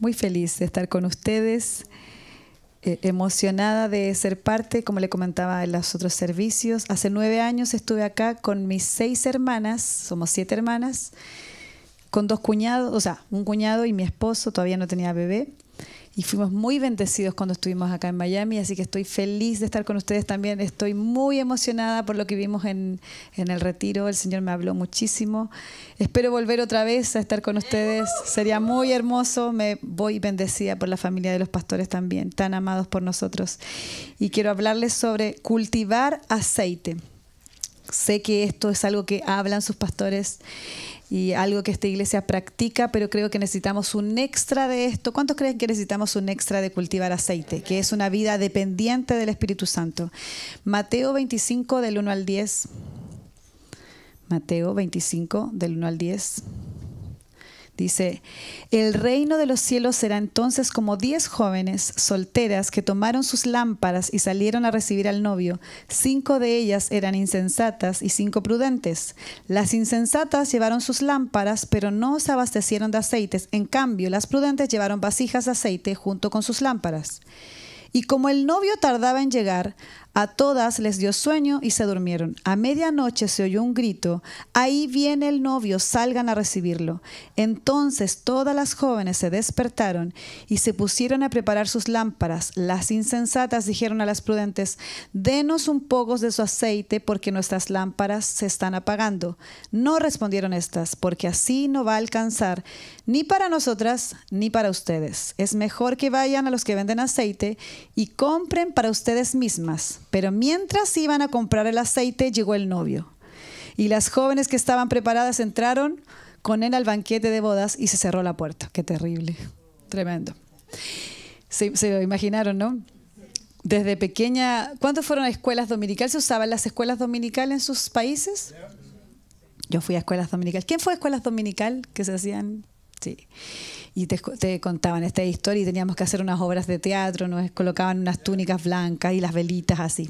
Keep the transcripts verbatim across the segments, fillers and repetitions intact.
muy feliz de estar con ustedes, eh, emocionada de ser parte, como le comentaba en los otros servicios. Hace nueve años estuve acá con mis seis hermanas, somos siete hermanas, con dos cuñados, o sea, un cuñado y mi esposo, todavía no tenía bebé. Y fuimos muy bendecidos cuando estuvimos acá en Miami, así que estoy feliz de estar con ustedes también. Estoy muy emocionada por lo que vimos en, en el retiro. El Señor me habló muchísimo. Espero volver otra vez a estar con ustedes. Sería muy hermoso. Me voy bendecida por la familia de los pastores también, tan amados por nosotros. Y quiero hablarles sobre cultivar aceite. Sé que esto es algo que hablan sus pastores y algo que esta iglesia practica, pero creo que necesitamos un extra de esto. ¿Cuántos creen que necesitamos un extra de cultivar aceite? Que es una vida dependiente del Espíritu Santo. Mateo veinticinco, del uno al diez. Mateo veinticinco, del uno al diez. Dice, el reino de los cielos será entonces como diez jóvenes solteras que tomaron sus lámparas y salieron a recibir al novio. Cinco de ellas eran insensatas y cinco prudentes. Las insensatas llevaron sus lámparas, pero no se abastecieron de aceites. En cambio, las prudentes llevaron vasijas de aceite junto con sus lámparas. Y como el novio tardaba en llegar, a todas les dio sueño y se durmieron. A medianoche se oyó un grito, ahí viene el novio, salgan a recibirlo. Entonces todas las jóvenes se despertaron y se pusieron a preparar sus lámparas. Las insensatas dijeron a las prudentes, denos un poco de su aceite porque nuestras lámparas se están apagando. No respondieron estas, porque así no va a alcanzar ni para nosotras ni para ustedes. Es mejor que vayan a los que venden aceite y compren para ustedes mismas. Pero mientras iban a comprar el aceite, llegó el novio. Y las jóvenes que estaban preparadas entraron con él al banquete de bodas y se cerró la puerta. Qué terrible, tremendo. Se, se lo imaginaron, ¿no? Desde pequeña, ¿cuántas fueron a escuelas dominicales? ¿Se usaban las escuelas dominicales en sus países? Yo fui a escuelas dominicales. ¿Quién fue a escuelas dominicales que se hacían? Sí. Y te, te contaban esta historia y teníamos que hacer unas obras de teatro, nos colocaban unas túnicas blancas y las velitas así.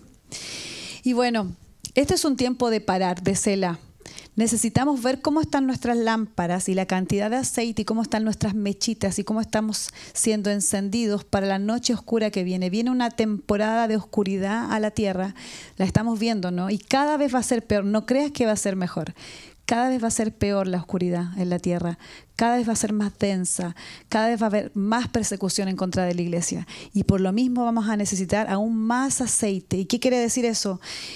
Y bueno, este es un tiempo de parar, de cela. Necesitamos ver cómo están nuestras lámparas y la cantidad de aceite y cómo están nuestras mechitas y cómo estamos siendo encendidos para la noche oscura que viene. Viene una temporada de oscuridad a la tierra, la estamos viendo, ¿no? Y cada vez va a ser peor, no creas que va a ser mejor. Cada vez va a ser peor la oscuridad en la tierra, cada vez va a ser más densa, cada vez va a haber más persecución en contra de la iglesia. Y por lo mismo vamos a necesitar aún más aceite. ¿Y qué quiere decir eso?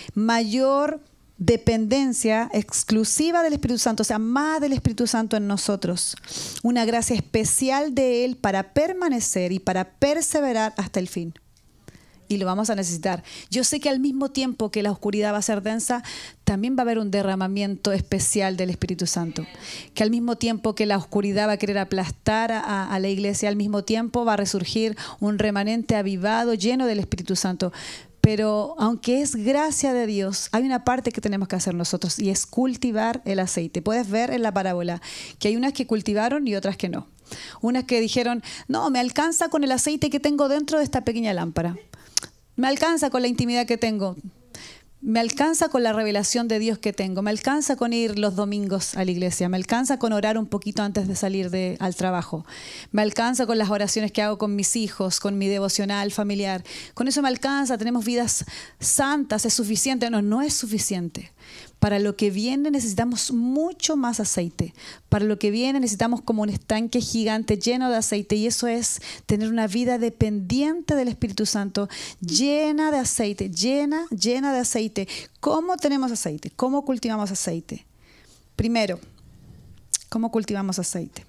Mayor dependencia exclusiva del Espíritu Santo, o sea, más del Espíritu Santo en nosotros. Una gracia especial de Él para permanecer y para perseverar hasta el fin. Y lo vamos a necesitar. Yo sé que al mismo tiempo que la oscuridad va a ser densa, también va a haber un derramamiento especial del Espíritu Santo. Que al mismo tiempo que la oscuridad va a querer aplastar a, a la iglesia, al mismo tiempo va a resurgir un remanente avivado, lleno del Espíritu Santo. Pero aunque es gracia de Dios, hay una parte que tenemos que hacer nosotros y es cultivar el aceite. Puedes ver en la parábola que hay unas que cultivaron y otras que no. Unas que dijeron, no, me alcanza con el aceite que tengo dentro de esta pequeña lámpara. Me alcanza con la intimidad que tengo. Me alcanza con la revelación de Dios que tengo. Me alcanza con ir los domingos a la iglesia. Me alcanza con orar un poquito antes de salir de, al trabajo. Me alcanza con las oraciones que hago con mis hijos, con mi devocional familiar. Con eso me alcanza. Tenemos vidas santas. ¿Es suficiente? No, no es suficiente. Para lo que viene necesitamos mucho más aceite. Para lo que viene necesitamos como un estanque gigante lleno de aceite. Y eso es tener una vida dependiente del Espíritu Santo, llena de aceite, llena, llena de aceite. ¿Cómo tenemos aceite? ¿Cómo cultivamos aceite? Primero, ¿cómo cultivamos aceite?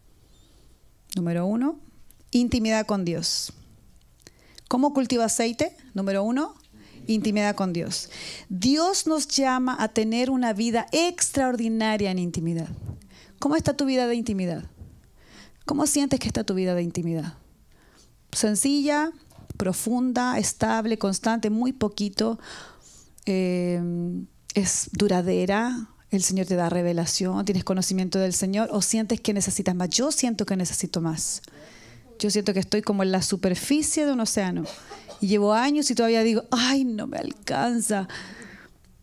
Número uno, intimidad con Dios. ¿Cómo cultivo aceite? Número uno, intimidad con Dios. Dios nos llama a tener una vida extraordinaria en intimidad. ¿Cómo está tu vida de intimidad? ¿Cómo sientes que está tu vida de intimidad? Sencilla, profunda, estable, constante, muy poquito. Eh, es duradera. El Señor te da revelación, tienes conocimiento del Señor, o sientes que necesitas más. Yo siento que necesito más. Yo siento que estoy como en la superficie de un océano. Y llevo años y todavía digo, ay, no me alcanza.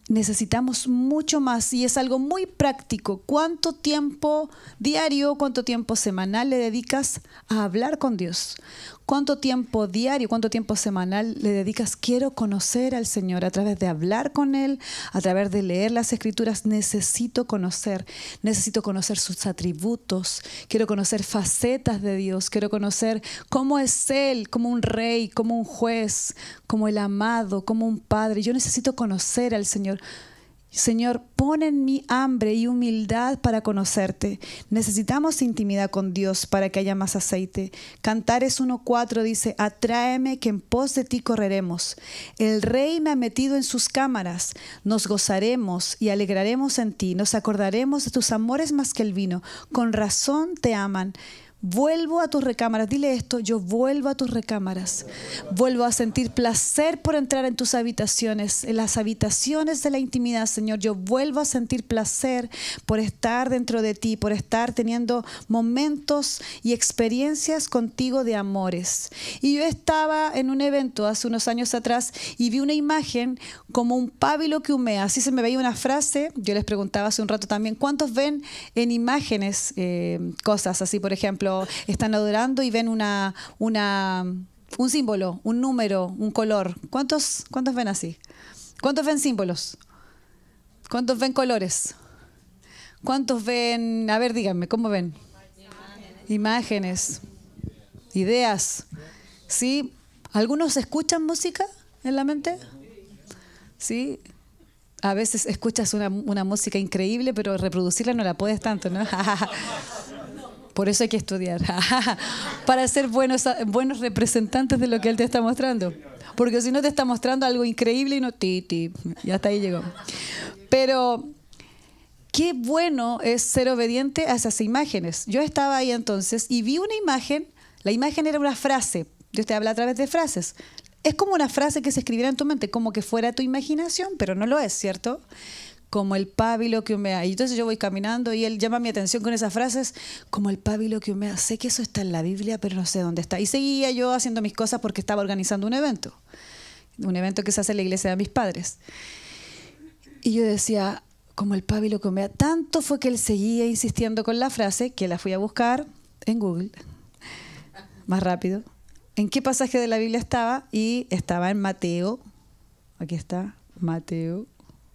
necesitamos mucho más y es algo muy práctico. ¿Cuánto tiempo diario, cuánto tiempo semanal le dedicas a hablar con Dios? ¿Cuánto tiempo diario, cuánto tiempo semanal le dedicas? Quiero conocer al Señor a través de hablar con Él, a través de leer las Escrituras. Necesito conocer, necesito conocer sus atributos, quiero conocer facetas de Dios, quiero conocer cómo es Él, como un rey, como un juez, como el amado, como un padre. Yo necesito conocer al Señor. Señor, pon en mí hambre y humildad para conocerte. Necesitamos intimidad con Dios para que haya más aceite. Cantares uno cuatro dice, atráeme que en pos de ti correremos. El Rey me ha metido en sus cámaras. Nos gozaremos y alegraremos en ti. Nos acordaremos de tus amores más que el vino. Con razón te aman. Vuelvo a tus recámaras. Dile esto, yo vuelvo a tus recámaras. Vuelvo a sentir placer por entrar en tus habitaciones, en las habitaciones de la intimidad, Señor. Yo vuelvo a sentir placer por estar dentro de ti, por estar teniendo momentos y experiencias contigo de amores. Y yo estaba en un evento hace unos años atrás y vi una imagen como un pábilo que humea. Así se me veía una frase. Yo les preguntaba hace un rato también, ¿cuántos ven en imágenes eh, cosas así, por ejemplo? Están adorando y ven una, una, un símbolo, un número, un color. ¿Cuántos, ¿Cuántos ven así? ¿Cuántos ven símbolos? ¿Cuántos ven colores? ¿Cuántos ven? A ver, díganme, ¿cómo ven? Imágenes. Imágenes. Ideas. ¿Sí? ¿Algunos escuchan música en la mente? ¿Sí? A veces escuchas una, una música increíble, pero reproducirla no la puedes tanto, ¿no? Por eso hay que estudiar, para ser buenos, buenos representantes de lo que Él te está mostrando. Porque si no te está mostrando algo increíble y no, ti, ti, y hasta ahí llegó. Pero qué bueno es ser obediente a esas imágenes. Yo estaba ahí entonces y vi una imagen, la imagen era una frase. Dios te habla a través de frases. Es como una frase que se escribiera en tu mente, como que fuera tu imaginación, pero no lo es, ¿cierto? Como el pábilo que humea. Y entonces yo voy caminando y él llama mi atención con esas frases, como el pábilo que humea. Sé que eso está en la Biblia, pero no sé dónde está. Y seguía yo haciendo mis cosas porque estaba organizando un evento. Un evento que se hace en la iglesia de mis padres. Y yo decía, como el pábilo que humea. Tanto fue que él seguía insistiendo con la frase, que la fui a buscar en Google, más rápido. ¿En qué pasaje de la Biblia estaba? Y estaba en Mateo. Aquí está, Mateo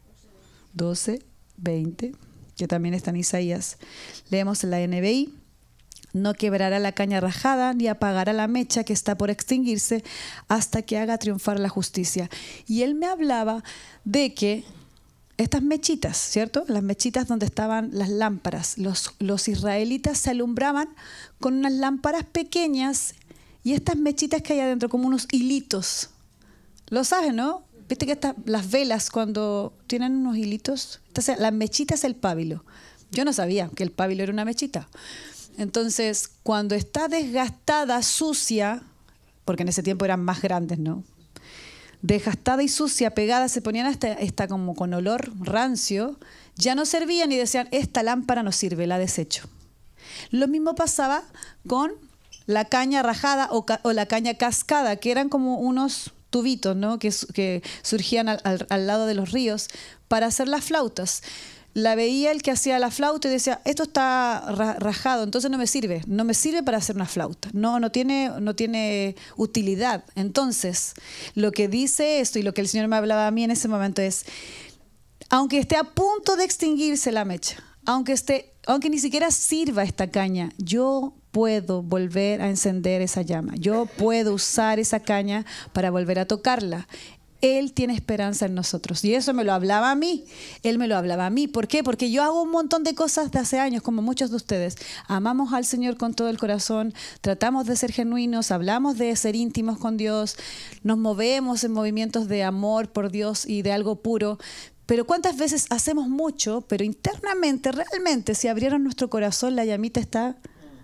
doce, veinte, que también está en Isaías. Leemos en la N B I. No quebrará la caña rajada, ni apagará la mecha que está por extinguirse, hasta que haga triunfar la justicia. Y él me hablaba de que estas mechitas, ¿cierto? Las mechitas donde estaban las lámparas. Los, los israelitas se alumbraban con unas lámparas pequeñas y estas mechitas que hay adentro, como unos hilitos. ¿Lo sabes, no? Viste que estas, las velas cuando tienen unos hilitos, entonces la mechita es el pábilo. Yo no sabía que el pábilo era una mechita. Entonces, cuando está desgastada, sucia, porque en ese tiempo eran más grandes, ¿no? Desgastada y sucia, pegada, se ponían hasta, hasta como con olor rancio, ya no servían y decían, esta lámpara no sirve, la desecho. Lo mismo pasaba con la caña rajada o, ca o la caña cascada, que eran como unos tubitos, ¿no? que, que surgían al, al, al lado de los ríos para hacer las flautas. La veía el que hacía la flauta y decía, esto está rajado, entonces no me sirve, no me sirve para hacer una flauta, no, no tiene, no tiene utilidad. Entonces, lo que dice esto y lo que el Señor me hablaba a mí en ese momento es, aunque esté a punto de extinguirse la mecha, aunque, esté, aunque ni siquiera sirva esta caña, yo puedo volver a encender esa llama. Yo puedo usar esa caña para volver a tocarla. Él tiene esperanza en nosotros. Y eso me lo hablaba a mí. Él me lo hablaba a mí. ¿Por qué? Porque yo hago un montón de cosas de hace años, como muchos de ustedes. Amamos al Señor con todo el corazón, tratamos de ser genuinos, hablamos de ser íntimos con Dios, nos movemos en movimientos de amor por Dios y de algo puro. Pero ¿cuántas veces hacemos mucho, pero internamente, realmente, si abrieron nuestro corazón, la llamita está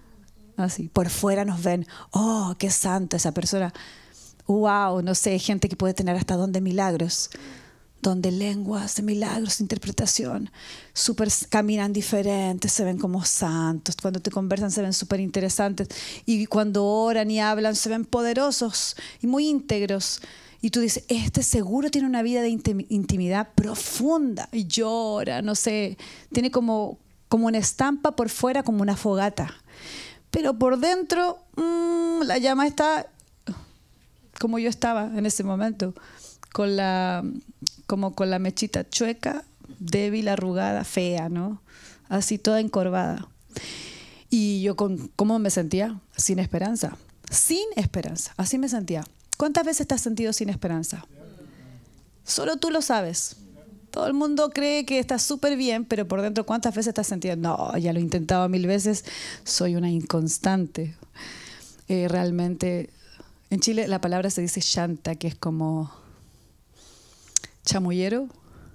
así? Por fuera nos ven, oh, qué santo esa persona. Wow, no sé, gente que puede tener hasta don de milagros, don de lenguas, de milagros, de interpretación. Super, caminan diferentes, se ven como santos. Cuando te conversan se ven súper interesantes. Y cuando oran y hablan se ven poderosos y muy íntegros. Y tú dices, este seguro tiene una vida de intimidad profunda. Y llora, no sé, tiene como, como una estampa por fuera, como una fogata. Pero por dentro, mmm, la llama está como yo estaba en ese momento, con la, como con la mechita chueca, débil, arrugada, fea, ¿no? Así toda encorvada. Y yo, con, ¿cómo me sentía? Sin esperanza. Sin esperanza. Así me sentía. ¿Cuántas veces te has sentido sin esperanza? Solo tú lo sabes. Todo el mundo cree que está súper bien, pero por dentro, ¿cuántas veces te has sentido? No, ya lo he intentado mil veces, soy una inconstante. Eh, realmente, en Chile la palabra se dice chanta, que es como chamullero.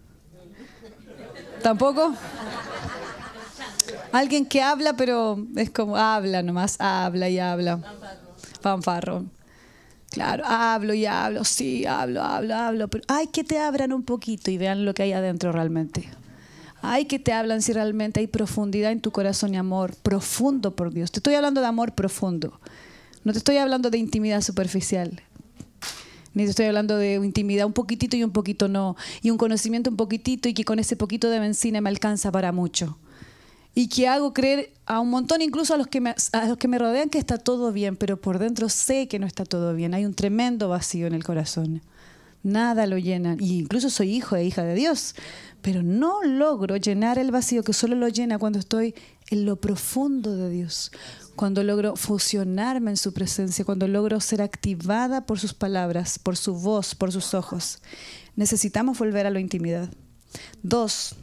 ¿Tampoco? Alguien que habla, pero es como habla nomás, habla y habla. Fanfarrón. Claro, hablo y hablo, sí, hablo, hablo, hablo, pero hay que te abran un poquito y vean lo que hay adentro realmente. Hay que te hablan si realmente hay profundidad en tu corazón y amor profundo por Dios. Te estoy hablando de amor profundo. No te estoy hablando de intimidad superficial. Ni te estoy hablando de intimidad un poquitito y un poquito no. Y un conocimiento un poquitito y que con ese poquito de benzina me alcanza para mucho. Y que hago creer a un montón, incluso a los, que me, a los que me rodean, que está todo bien, pero por dentro sé que no está todo bien. Hay un tremendo vacío en el corazón. Nada lo llena. Y incluso soy hijo e hija de Dios, pero no logro llenar el vacío que solo lo llena cuando estoy en lo profundo de Dios, cuando logro fusionarme en su presencia, cuando logro ser activada por sus palabras, por su voz, por sus ojos. Necesitamos volver a la intimidad. Dos.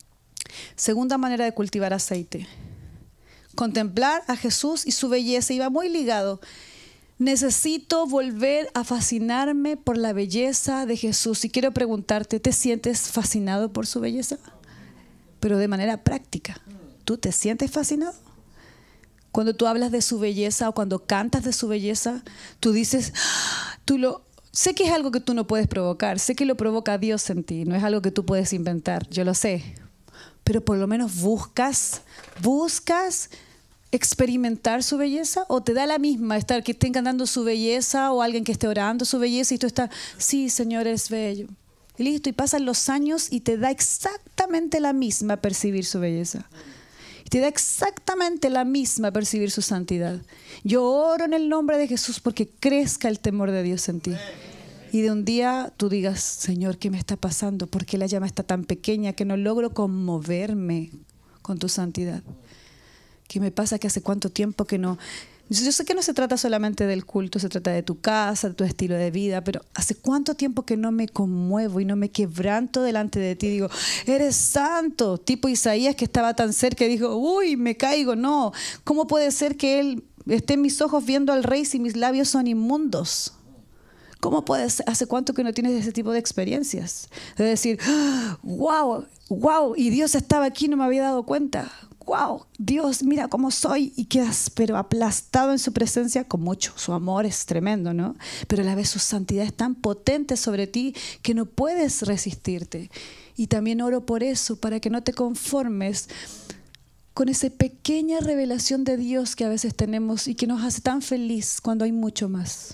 Segunda manera de cultivar aceite. Contemplar a Jesús y su belleza. Iba muy ligado. Necesito volver a fascinarme por la belleza de Jesús. Y quiero preguntarte, ¿te sientes fascinado por su belleza? Pero de manera práctica. ¿Tú te sientes fascinado? Cuando tú hablas de su belleza o cuando cantas de su belleza, tú dices, tú lo... Sé que es algo que tú no puedes provocar. Sé que lo provoca Dios en ti. No es algo que tú puedes inventar. Yo lo sé. Pero por lo menos buscas, buscas experimentar su belleza, o te da la misma estar que estén cantando su belleza o alguien que esté orando su belleza y tú estás, sí, Señor, es bello. Y listo, y pasan los años y te da exactamente la misma percibir su belleza. Y te da exactamente la misma percibir su santidad. Yo oro en el nombre de Jesús porque crezca el temor de Dios en ti. Y de un día tú digas, Señor, ¿qué me está pasando? ¿Por qué la llama está tan pequeña que no logro conmoverme con tu santidad? ¿Qué me pasa que hace cuánto tiempo que no? Yo sé que no se trata solamente del culto, se trata de tu casa, de tu estilo de vida, pero hace cuánto tiempo que no me conmuevo y no me quebranto delante de ti. Digo, eres santo, tipo Isaías que estaba tan cerca y dijo, uy, me caigo. No, ¿cómo puede ser que él esté en mis ojos viendo al rey si mis labios son inmundos? ¿Cómo puedes? ¿Hace cuánto que no tienes ese tipo de experiencias? De decir, wow, wow, y Dios estaba aquí y no me había dado cuenta. Wow, Dios, mira cómo soy. Y quedas pero aplastado en su presencia con mucho. Su amor es tremendo, ¿no? Pero a la vez su santidad es tan potente sobre ti que no puedes resistirte. Y también oro por eso, para que no te conformes con esa pequeña revelación de Dios que a veces tenemos y que nos hace tan feliz cuando hay mucho más.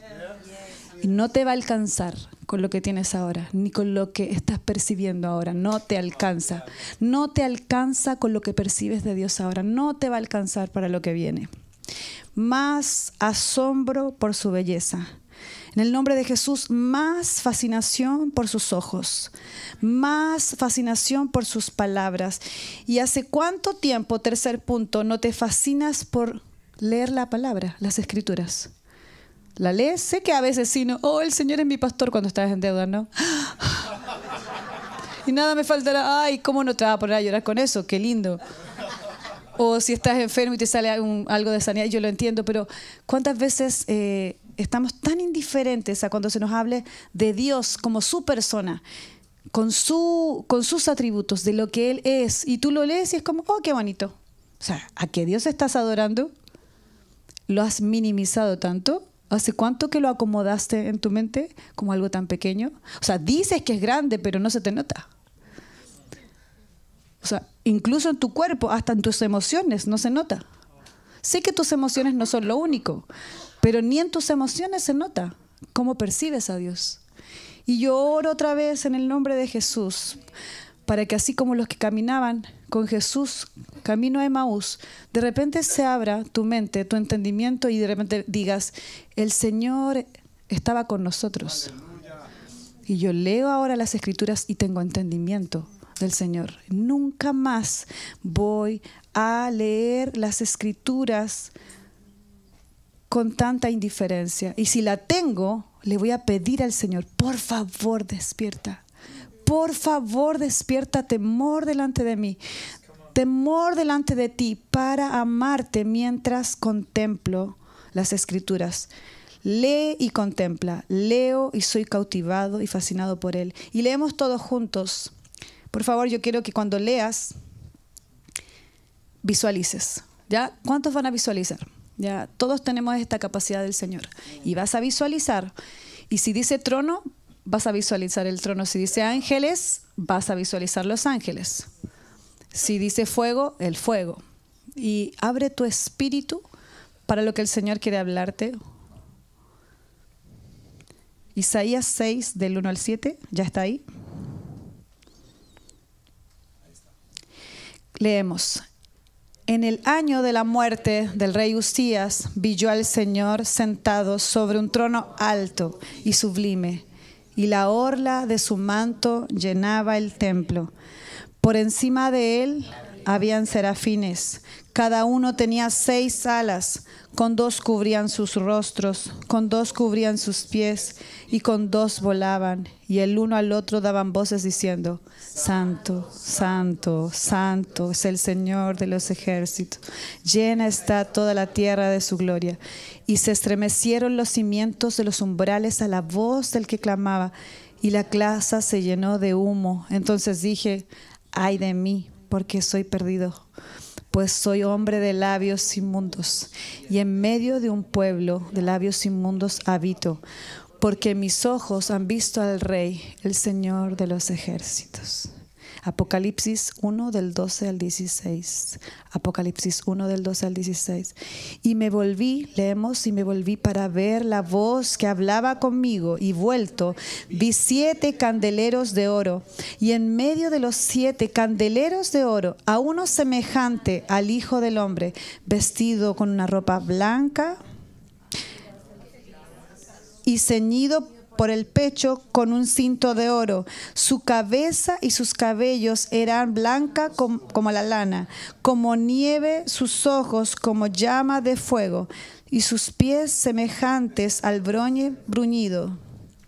Y no te va a alcanzar con lo que tienes ahora, ni con lo que estás percibiendo ahora. No te alcanza. No te alcanza con lo que percibes de Dios ahora. No te va a alcanzar para lo que viene. Más asombro por su belleza. En el nombre de Jesús, más fascinación por sus ojos. Más fascinación por sus palabras. ¿Y hace cuánto tiempo, tercer punto, no te fascinas por leer la palabra, las escrituras? La lees, sé que a veces sí, no, oh, el Señor es mi pastor cuando estás en deuda, ¿no? Y nada me faltará, ay, ¿cómo no te vas a poner a llorar con eso? Qué lindo. O si estás enfermo y te sale un, algo de sanidad, yo lo entiendo, pero ¿cuántas veces eh, estamos tan indiferentes a cuando se nos hable de Dios como su persona, con, su, con sus atributos, de lo que Él es? Y tú lo lees y es como, oh, qué bonito. O sea, ¿a qué Dios estás adorando? ¿Lo has minimizado tanto? ¿Hace cuánto que lo acomodaste en tu mente como algo tan pequeño? O sea, dices que es grande, pero no se te nota. O sea, incluso en tu cuerpo, hasta en tus emociones, no se nota. Sé que tus emociones no son lo único, pero ni en tus emociones se nota cómo percibes a Dios. Y yo oro otra vez en el nombre de Jesús, para que así como los que caminaban con Jesús, camino a Emaús, de repente se abra tu mente, tu entendimiento y de repente digas, el Señor estaba con nosotros. Y yo leo ahora las Escrituras y tengo entendimiento del Señor. Nunca más voy a leer las Escrituras con tanta indiferencia. Y si la tengo, le voy a pedir al Señor, por favor, despierta. Por favor, despierta temor delante de mí, temor delante de ti para amarte mientras contemplo las Escrituras. Lee y contempla, leo y soy cautivado y fascinado por Él. Y leemos todos juntos. Por favor, yo quiero que cuando leas, visualices. ¿Ya? ¿Cuántos van a visualizar? Ya, todos tenemos esta capacidad del Señor. Y vas a visualizar. Y si dice trono, vas a visualizar el trono. Si dice ángeles, vas a visualizar los ángeles. Si dice fuego, el fuego. Y abre tu espíritu para lo que el Señor quiere hablarte. Isaías seis, del uno al siete, ¿ya está ahí? Leemos. En el año de la muerte del rey Uzías, vi yo al Señor sentado sobre un trono alto y sublime, y la orla de su manto llenaba el templo. Por encima de él habían serafines, cada uno tenía seis alas, con dos cubrían sus rostros, con dos cubrían sus pies, y con dos volaban, y el uno al otro daban voces diciendo, Santo, Santo, Santo es el Señor de los ejércitos, llena está toda la tierra de su gloria. Y se estremecieron los cimientos de los umbrales a la voz del que clamaba, y la plaza se llenó de humo. Entonces dije, ay de mí, porque soy perdido, pues soy hombre de labios inmundos, y en medio de un pueblo de labios inmundos habito, porque mis ojos han visto al Rey, el Señor de los ejércitos. Apocalipsis uno, del doce al dieciséis. Apocalipsis uno, del doce al dieciséis. Y me volví, leemos, y me volví para ver la voz que hablaba conmigo, y vuelto, vi siete candeleros de oro, y en medio de los siete candeleros de oro, a uno semejante al Hijo del Hombre, vestido con una ropa blanca y ceñido por el pecho con un cinto de oro. Su cabeza y sus cabellos eran blancas como, como la lana, como nieve sus ojos como llama de fuego, y sus pies semejantes al bronce bruñido.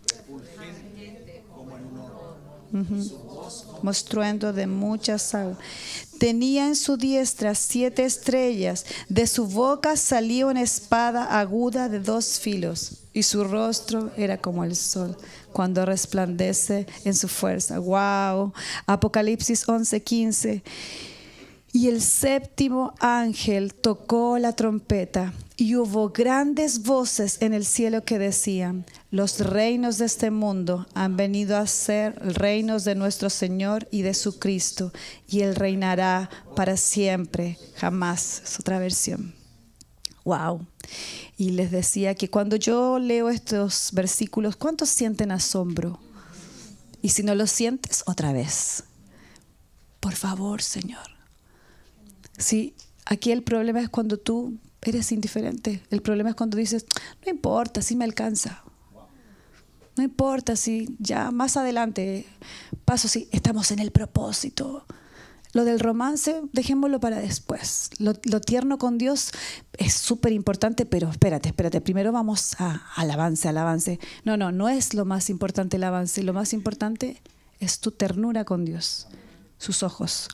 Uh-huh. Mostruendo de muchas aguas. Tenía en su diestra siete estrellas, de su boca salía una espada aguda de dos filos, y su rostro era como el sol cuando resplandece en su fuerza. Wow. Apocalipsis once, quince. Y el séptimo ángel tocó la trompeta, y hubo grandes voces en el cielo que decían, los reinos de este mundo han venido a ser reinos de nuestro Señor y de su Cristo, y Él reinará para siempre, jamás. Es otra versión. Wow. Y les decía que cuando yo leo estos versículos, ¿cuántos sienten asombro? Y si no lo sientes, otra vez. Por favor, Señor. Sí, aquí el problema es cuando tú eres indiferente. El problema es cuando dices, no importa, si me alcanza. No importa si ya más adelante paso, si estamos en el propósito. Lo del romance, dejémoslo para después. Lo, lo tierno con Dios es súper importante, pero espérate, espérate. Primero vamos a, al avance, al avance. No, no, no es lo más importante el avance. Lo más importante es tu ternura con Dios, sus ojos,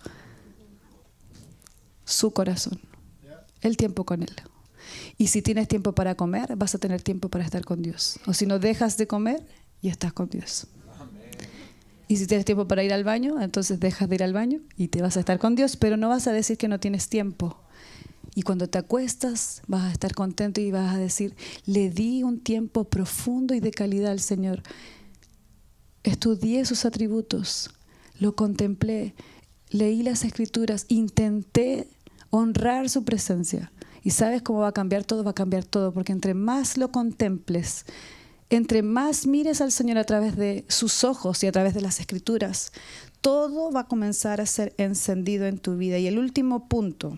su corazón, el tiempo con Él. Y si tienes tiempo para comer, vas a tener tiempo para estar con Dios. O si no dejas de comer, y estás con Dios. Y si tienes tiempo para ir al baño, entonces dejas de ir al baño y te vas a estar con Dios, pero no vas a decir que no tienes tiempo. Y cuando te acuestas, vas a estar contento y vas a decir, le di un tiempo profundo y de calidad al Señor. Estudié sus atributos, lo contemplé, leí las Escrituras, intenté honrar su presencia. ¿Y sabes cómo va a cambiar todo? Va a cambiar todo, porque entre más lo contemples, Entre más mires al Señor a través de sus ojos y a través de las Escrituras, todo va a comenzar a ser encendido en tu vida. Y el último punto.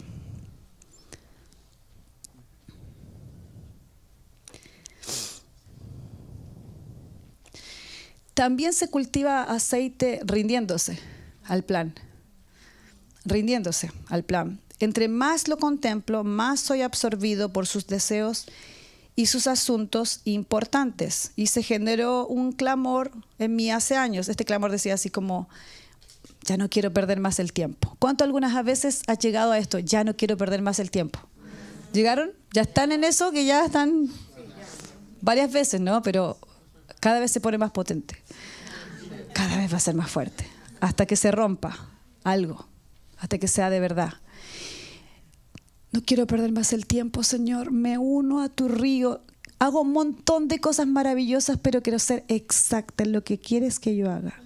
También se cultiva aceite rindiéndose al plan. Rindiéndose al plan. Entre más lo contemplo, más soy absorbido por sus deseos y sus asuntos importantes. Y se generó un clamor en mí hace años. Este clamor decía así como, ya no quiero perder más el tiempo. ¿Cuánto algunas veces has llegado a esto? Ya no quiero perder más el tiempo. ¿Llegaron? ¿Ya están en eso? Que ya están varias veces, ¿no? Pero cada vez se pone más potente. Cada vez va a ser más fuerte. Hasta que se rompa algo. Hasta que sea de verdad. No quiero perder más el tiempo, Señor. Me uno a tu río. Hago un montón de cosas maravillosas, pero quiero ser exacta en lo que quieres que yo haga.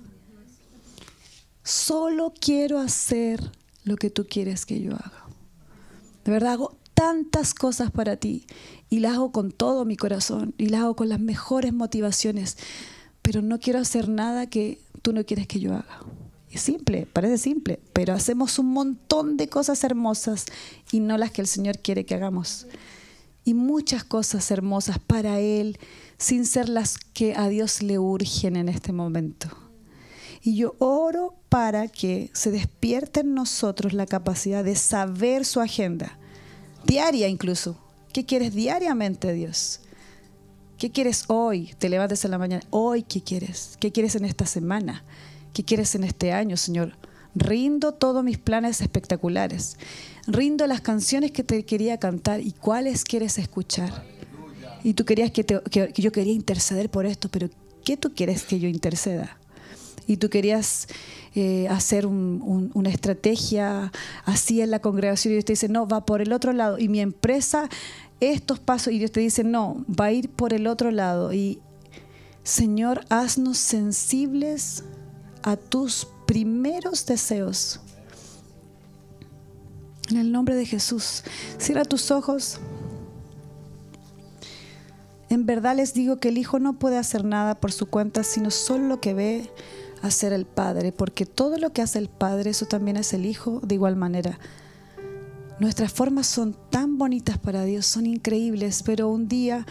Solo quiero hacer lo que tú quieres que yo haga. De verdad, hago tantas cosas para ti y las hago con todo mi corazón y las hago con las mejores motivaciones, pero no quiero hacer nada que tú no quieres que yo haga. Es simple, parece simple, pero hacemos un montón de cosas hermosas y no las que el Señor quiere que hagamos. Y muchas cosas hermosas para Él, sin ser las que a Dios le urgen en este momento. Y yo oro para que se despierte en nosotros la capacidad de saber su agenda, diaria incluso. ¿Qué quieres diariamente, Dios? ¿Qué quieres hoy? Te levantes en la mañana. ¿Hoy qué quieres? ¿Qué quieres en esta semana? ¿Qué quieres en este año, Señor? Rindo todos mis planes espectaculares. Rindo las canciones que te quería cantar y cuáles quieres escuchar. Y tú querías que, te, que, que yo quería interceder por esto, pero ¿qué tú quieres que yo interceda? Y tú querías eh, hacer un, un, una estrategia así en la congregación y Dios te dice, no, va por el otro lado. Y mi empresa, estos pasos, y Dios te dice, no, va a ir por el otro lado. Y Señor, haznos sensibles a tus primeros deseos. En el nombre de Jesús, cierra tus ojos. En verdad les digo que el Hijo no puede hacer nada por su cuenta, sino solo lo que ve hacer el Padre, porque todo lo que hace el Padre, eso también es el Hijo de igual manera. Nuestras formas son tan bonitas para Dios, son increíbles, pero un día,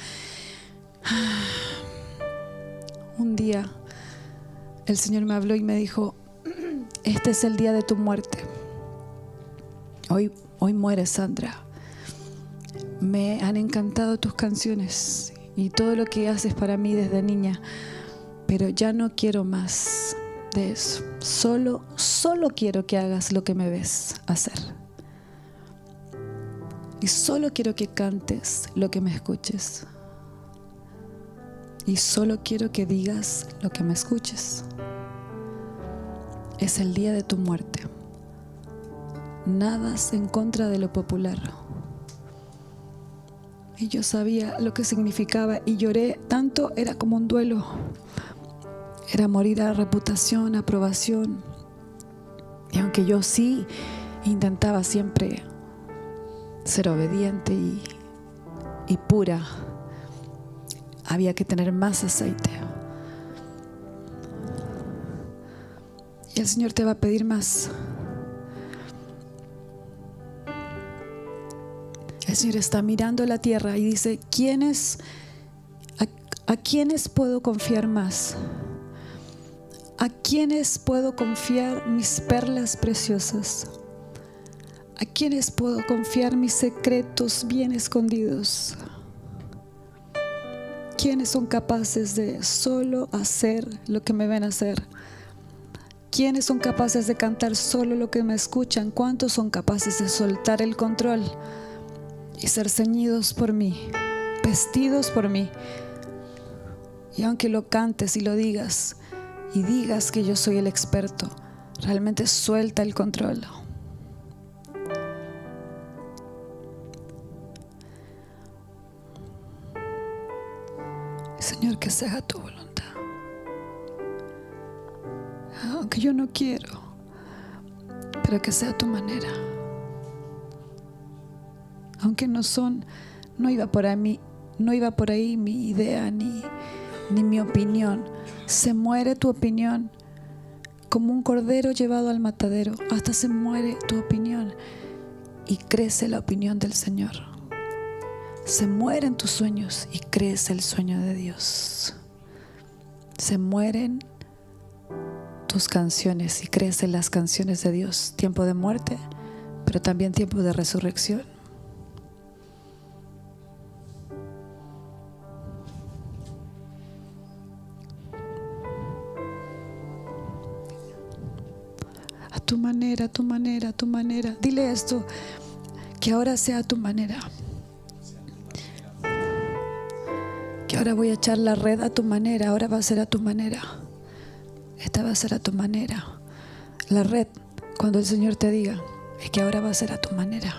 un día, el Señor me habló y me dijo, este es el día de tu muerte. Hoy, hoy mueres, Sandra. Me han encantado tus canciones y todo lo que haces para mí desde niña, pero ya no quiero más de eso. Solo, solo quiero que hagas lo que me ves hacer. Y solo quiero que cantes lo que me escuches. Y solo quiero que digas lo que me escuches. Es el día de tu muerte. Nadas en contra de lo popular. Y yo sabía lo que significaba y lloré tanto, era como un duelo. Era morir a reputación, a aprobación. Y aunque yo sí intentaba siempre ser obediente y, y pura, había que tener más aceite. Y el Señor te va a pedir más. El Señor está mirando la tierra y dice, ¿quiénes, a, a quiénes puedo confiar más? ¿A quiénes puedo confiar mis perlas preciosas? ¿A quiénes puedo confiar mis secretos bien escondidos? ¿Quiénes son capaces de solo hacer lo que me ven hacer? ¿Quiénes son capaces de cantar solo lo que me escuchan? ¿Cuántos son capaces de soltar el control y ser ceñidos por mí, vestidos por mí? Y aunque lo cantes y lo digas, y digas que yo soy el experto, realmente suelta el control. Señor, que se haga tu voluntad. Aunque yo no quiero, pero que sea tu manera. Aunque no son, no iba por ahí, no iba por ahí mi idea, ni, ni mi opinión. Se muere tu opinión como un cordero llevado al matadero. Hasta se muere tu opinión y crece la opinión del Señor. Se mueren tus sueños y crece el sueño de Dios. Se mueren tus canciones y crecen las canciones de Dios. Tiempo de muerte, pero también tiempo de resurrección. A tu manera, a tu manera, a tu manera. Dile esto, que ahora sea a tu manera. Que ahora voy a echar la red a tu manera. Ahora va a ser a tu manera. Esta va a ser a tu manera. La red, cuando el Señor te diga, es que ahora va a ser a tu manera.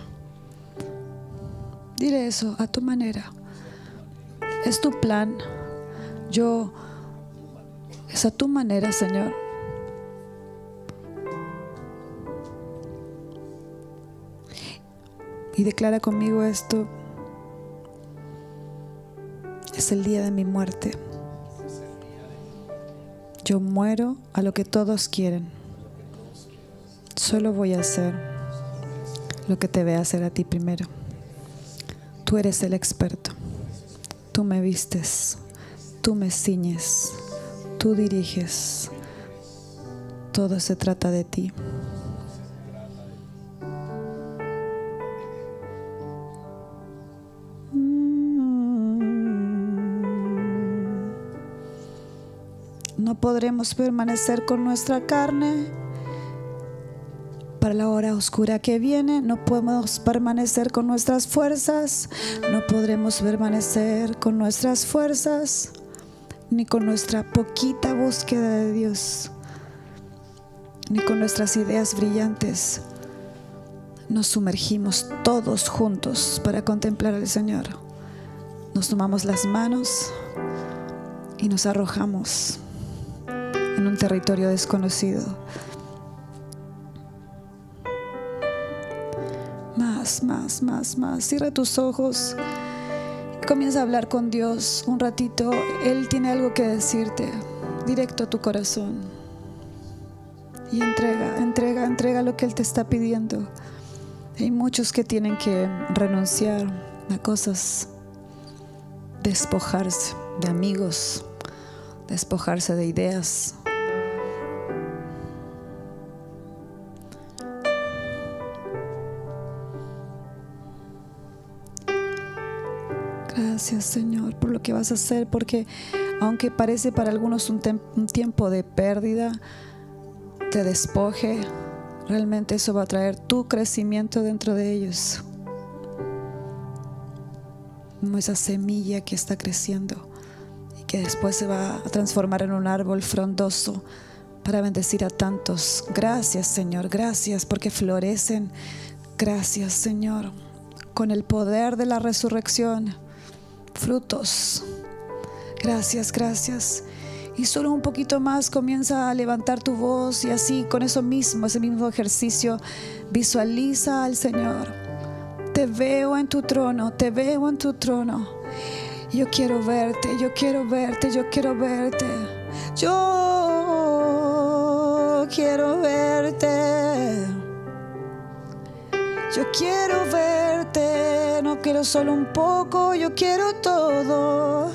Dile eso, a tu manera. Es tu plan. Yo, es a tu manera, Señor. Y declara conmigo esto. Es el día de mi muerte. Yo muero a lo que todos quieren. Solo voy a hacer lo que te vea hacer a ti primero. Tú eres el experto. Tú me vistes. Tú me ciñes. Tú diriges. Todo se trata de ti. No podremos permanecer con nuestra carne para la hora oscura que viene. No podemos permanecer con nuestras fuerzas. No podremos permanecer con nuestras fuerzas ni con nuestra poquita búsqueda de Dios, ni con nuestras ideas brillantes. Nos sumergimos todos juntos para contemplar al Señor. Nos tomamos las manos y nos arrojamos en un territorio desconocido. Más, más, más, más. Cierra tus ojos y comienza a hablar con Dios un ratito. Él tiene algo que decirte, directo a tu corazón. Y entrega, entrega, entrega lo que Él te está pidiendo. Hay muchos que tienen que renunciar a cosas, despojarse de amigos, despojarse de ideas. Gracias, Señor, por lo que vas a hacer, porque aunque parece para algunos un, un tiempo de pérdida, de despoje, realmente eso va a traer tu crecimiento dentro de ellos. Como esa semilla que está creciendo y que después se va a transformar en un árbol frondoso para bendecir a tantos. Gracias, Señor, gracias porque florecen. Gracias, Señor, con el poder de la resurrección. Frutos. Gracias, gracias. Y solo un poquito más comienza a levantar tu voz y así con eso mismo, ese mismo ejercicio, visualiza al Señor. Te veo en tu trono, te veo en tu trono. Yo quiero verte, yo quiero verte, yo quiero verte. Yo quiero verte. Yo quiero verte, no quiero solo un poco, yo quiero todo.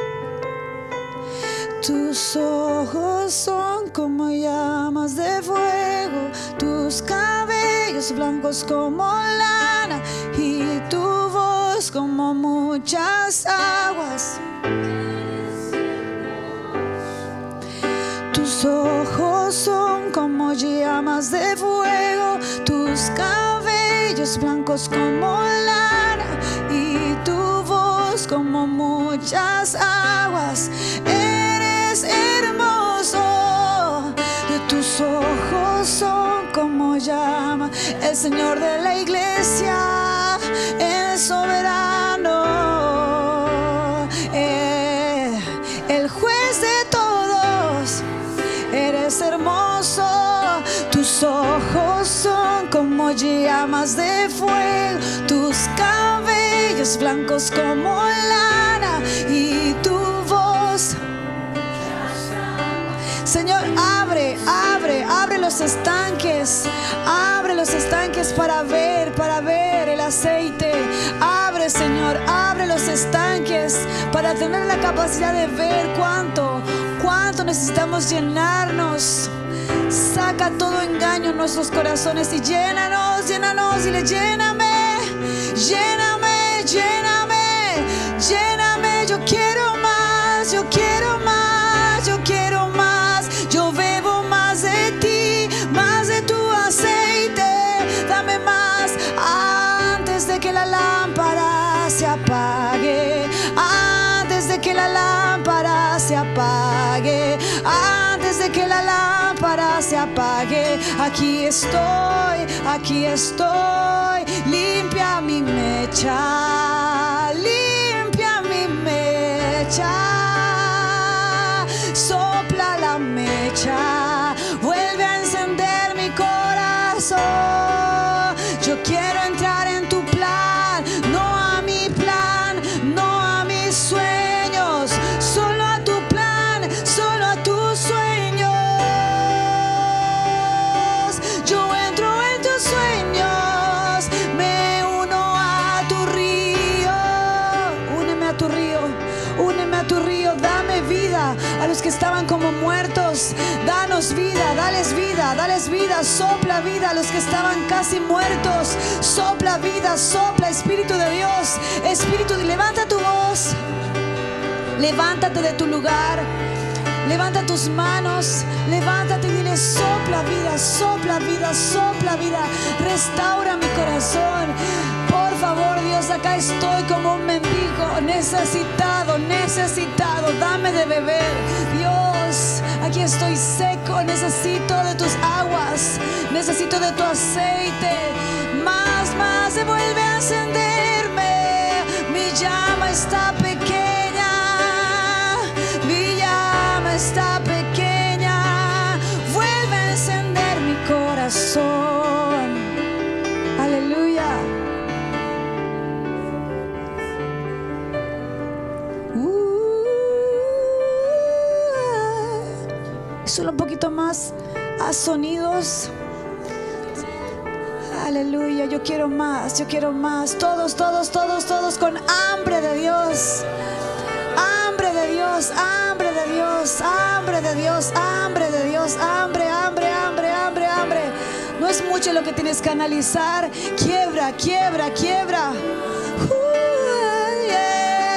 Tus ojos son como llamas de fuego, tus cabellos blancos como lana y tu voz como muchas aguas. Tus ojos son como llamas de fuego, tus cabellos blancos como lana y tu voz como muchas aguas. Eres hermoso, tus ojos son como llama. El Señor de la iglesia, el soberano, eh, el juez de todos. Eres hermoso, tus ojos son como llamas de fuego, tus cabellos blancos como lana y tu voz los estanques, abre los estanques para ver, para ver el aceite. Abre, Señor, abre los estanques para tener la capacidad de ver cuánto, cuánto necesitamos llenarnos. Saca todo engaño en nuestros corazones y llénanos, llénanos, dile: lléname, lléname, lléname, lléname. Yo quiero más, yo quiero más, yo quiero más. Yo bebo más de ti, más de tu aceite. Dame más antes de que la lámpara se apague, antes de que la lámpara se apague, antes de que la lámpara se apague. Aquí estoy, aquí estoy. Limpia mi mecha, limpia mi mecha. Sopla la mecha, vuelve a encender mi corazón. Yo quiero entrar en tu plan, no a mi plan, no a mis sueños, solo a tu plan, solo a tus sueños. Yo entro en tus sueños, me uno a tu río. Úneme a tu río, úneme a tu río. Dame vida a los que estaban como muertos. Danos vida, dales vida, dales vida. Sopla vida a los que estaban casi muertos. Sopla vida, sopla, Espíritu de Dios. Espíritu, levanta tu voz. Levántate de tu lugar. Levanta tus manos, levántate y dile: sopla vida, sopla vida, sopla vida. Restaura mi corazón. Por favor, Dios, acá estoy como un mendigo, necesitado, necesitado. Dame de beber. Dios, aquí estoy seco, necesito de tus aguas, necesito de tu aceite. Más, más, se vuelve a encenderme. Mi llama está pequeña, mi llama está pequeña. Vuelve a encender mi corazón. Aleluya. Solo un poquito más a sonidos. Aleluya, yo quiero más, yo quiero más. Todos, todos, todos, todos con hambre de Dios. Hambre de Dios, hambre de Dios, hambre de Dios, hambre de Dios, hambre, hambre, hambre, hambre, hambre. No es mucho lo que tienes que analizar. Quiebra, quiebra, quiebra. Uh, yeah.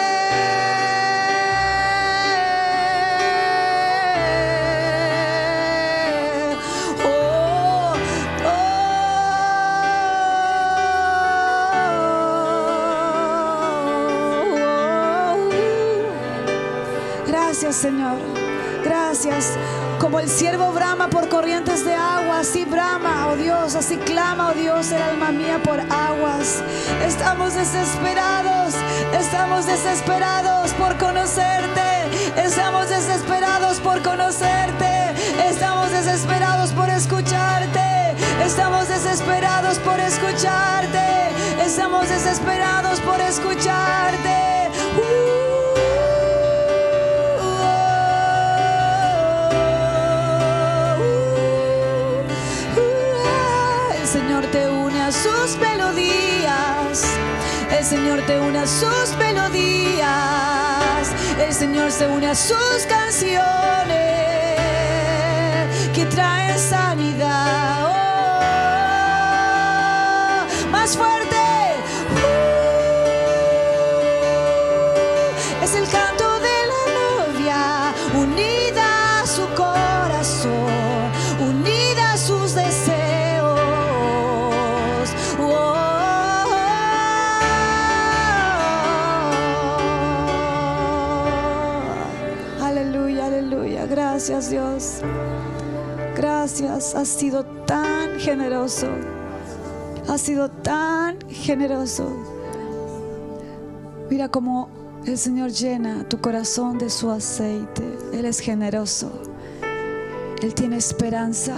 Gracias, Señor, gracias. Como el siervo brama por corrientes de agua, así brama, oh Dios, así clama, oh Dios, el alma mía por aguas. Estamos desesperados, estamos desesperados por conocerte, estamos desesperados por conocerte, estamos desesperados por escucharte, estamos desesperados por escucharte, estamos desesperados por escucharte. Uh. Sus melodías, el Señor te une a sus melodías, el Señor se une a sus canciones que traen sanidad. Oh, más fuerte. Uh, es el canto de la novia unida a su corazón, unida a sus deseos. Gracias, Dios. Gracias. Has sido tan generoso. Has sido tan generoso. Mira cómo el Señor llena tu corazón de su aceite. Él es generoso. Él tiene esperanza.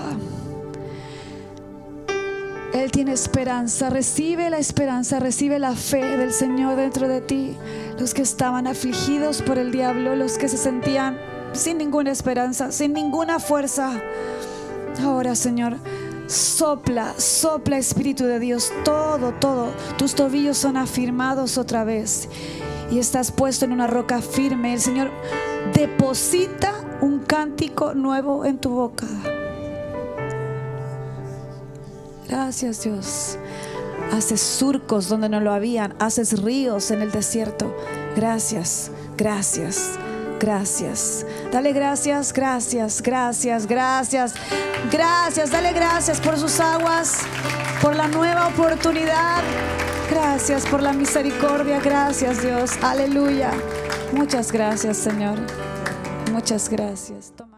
Él tiene esperanza. Recibe la esperanza, recibe la fe del Señor dentro de ti. Los que estaban afligidos por el diablo, los que se sentían sin ninguna esperanza, sin ninguna fuerza, Ahora, Señor, sopla, sopla, Espíritu de Dios, todo, todo. Tus tobillos son afirmados otra vez y estás puesto en una roca firme. El Señor deposita un cántico nuevo en tu boca. Gracias, Dios. Haces surcos donde no lo habían, haces ríos en el desierto. Gracias, gracias, gracias. Dale gracias, gracias, gracias, gracias, gracias. Dale gracias por sus aguas, por la nueva oportunidad. Gracias por la misericordia. Gracias, Dios. Aleluya. Muchas gracias, Señor. Muchas gracias. Toma.